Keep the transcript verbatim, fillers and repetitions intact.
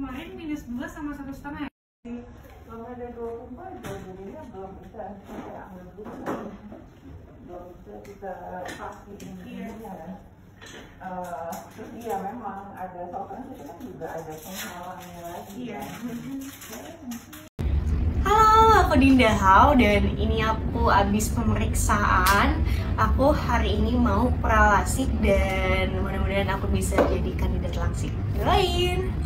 Kemarin minus dua sama satu setengah. Belum ada dua puluh empat, jadinya belum bisa kita ambil dulu. Belum bisa kita pastikan ya. Uh, terus iya memang ada soalnya itu kan juga ada penghalangnya lagi. Iya. Halo, aku Dinda Hao dan ini aku abis pemeriksaan. Aku hari ini mau pralasik dan mudah-mudahan aku bisa jadi kandidat langsing. Doain.